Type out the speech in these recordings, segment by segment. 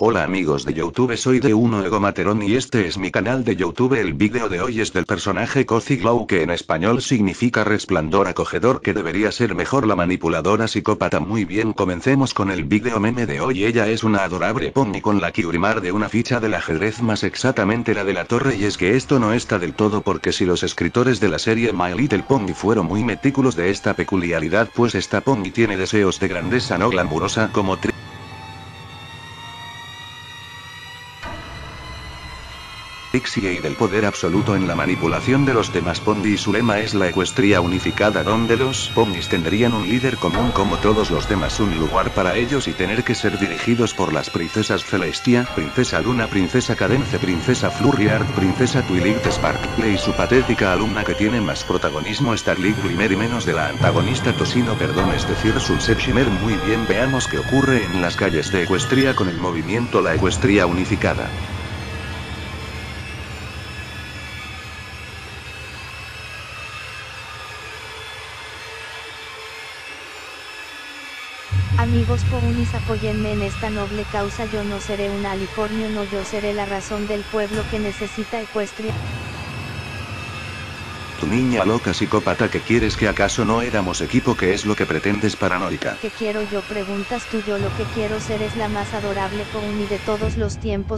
Hola amigos de YouTube, soy de Uno Ego Materón y este es mi canal de YouTube. El vídeo de hoy es del personaje Cozy Glow, que en español significa resplandor acogedor, que debería ser mejor la manipuladora psicópata. Muy bien, comencemos con el vídeo meme de hoy. Ella es una adorable pony con la que urimar de una ficha del ajedrez, más exactamente la de la torre, y es que esto no está del todo, porque si los escritores de la serie My Little Pony fueron muy meticulosos de esta peculiaridad, pues esta pony tiene deseos de grandeza no glamurosa como Trixie, y del poder absoluto en la manipulación de los demás pony, y su lema es la ecuestría unificada, donde los ponies tendrían un líder común como todos los demás, un lugar para ellos y tener que ser dirigidos por las princesas Celestia, Princesa Luna, Princesa Cadence, Princesa Flurriard, Princesa Twilight Sparkle y su patética alumna que tiene más protagonismo, Starlight Glimmer, y menos de la antagonista Tocino, es decir, Sunset Shimmer. Muy bien, veamos qué ocurre en las calles de Ecuestria con el movimiento La Ecuestría Unificada. Amigos ponies, apóyenme en esta noble causa. Yo no seré un alicornio, no, yo seré la razón del pueblo que necesita Ecuestria. Tu niña loca psicópata, ¿qué quieres? ¿Que acaso no éramos equipo? ¿Qué es lo que pretendes, paranoica? ¿Qué quiero yo? Preguntas tú. Yo lo que quiero ser es la más adorable pony de todos los tiempos.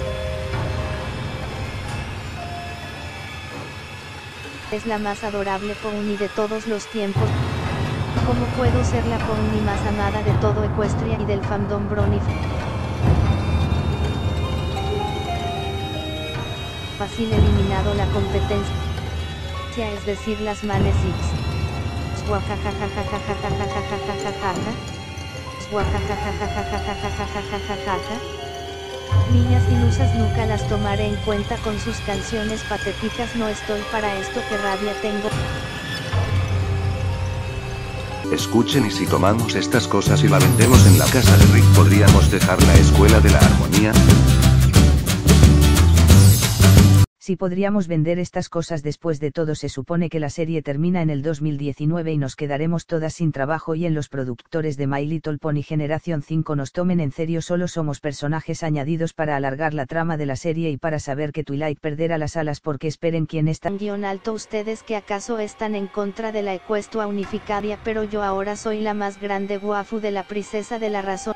Es la más adorable pony de todos los tiempos. ¿Cómo puedo ser la pony más amada de todo Ecuestria y del fandom Brony? Fácil, eliminado la competencia, es decir, las manes X. Niñas ilusas nunca las tomaré en cuenta con sus canciones patéticas. No estoy para esto, qué rabia tengo. Escuchen, y si tomamos estas cosas y la vendemos en la casa de Rick, ¿podríamos dejar la escuela de la armonía? Sí, podríamos vender estas cosas. Después de todo, se supone que la serie termina en el 2019 y nos quedaremos todas sin trabajo, y en los productores de My Little Pony Generación 5 nos tomen en serio. Solo somos personajes añadidos para alargar la trama de la serie y para saber que Twilight perderá las alas, porque esperen, quién está Guión alto. Ustedes que acaso están en contra de la ecuestria unificada, pero yo ahora soy la más grande waifu de la princesa de la razón.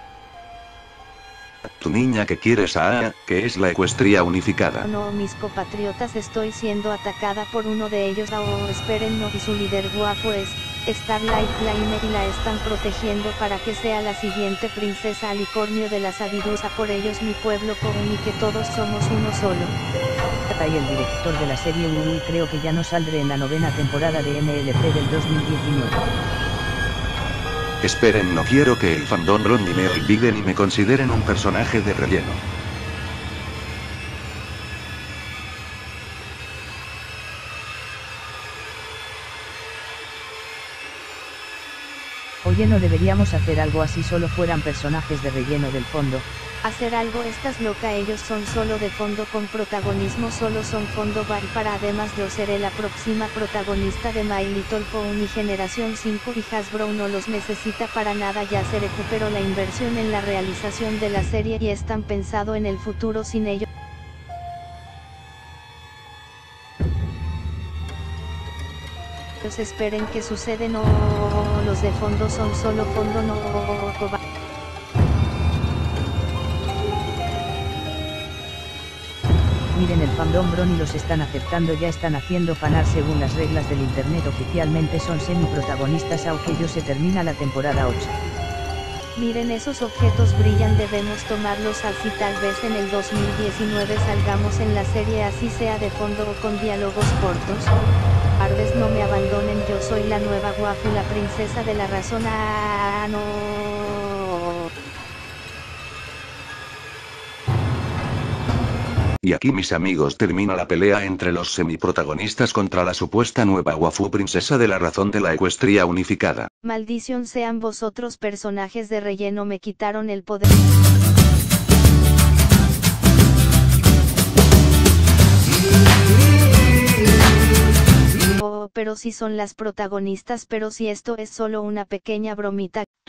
Tu niña que quieres que es la ecuestría unificada. No, mis compatriotas, estoy siendo atacada por uno de ellos. Esperen, no, y su líder guapo es Starlight Glimmer, y la están protegiendo para que sea la siguiente princesa alicornio de la sabiduría. Por ellos mi pueblo pony, que todos somos uno solo. Y el director de la serie creo que ya no saldré en la 9ª temporada de MLP del 2019. Esperen, no quiero que el fandom Brony me olviden y me consideren un personaje de relleno. Oye, no deberíamos hacer algo así, solo fueran personajes de relleno del fondo. Hacer algo, estás loca, ellos son solo de fondo con protagonismo, solo son fondo bar. Para además, yo seré la próxima protagonista de My Little Pony Generación 5 y Hasbro no los necesita para nada. Ya se recuperó la inversión en la realización de la serie y están pensando en el futuro sin ellos. Esperen, que sucede, no, los de fondo son solo fondo, no. Miren, el fandom Brony los están aceptando, ya están haciendo fanar según las reglas del internet. Oficialmente son semi-protagonistas, aunque yo se termina la temporada 8. Miren, esos objetos brillan, debemos tomarlos así. Tal vez en el 2019 salgamos en la serie, así sea de fondo o con diálogos cortos. Ardes, no me abandonen, yo soy la nueva waifu, la princesa de la razón. No. Y aquí, mis amigos, termina la pelea entre los semiprotagonistas contra la supuesta nueva waifu princesa de la razón de la ecuestría unificada. Maldición sean vosotros, personajes de relleno, me quitaron el poder. Pero si son las protagonistas, pero si esto es solo una pequeña bromita.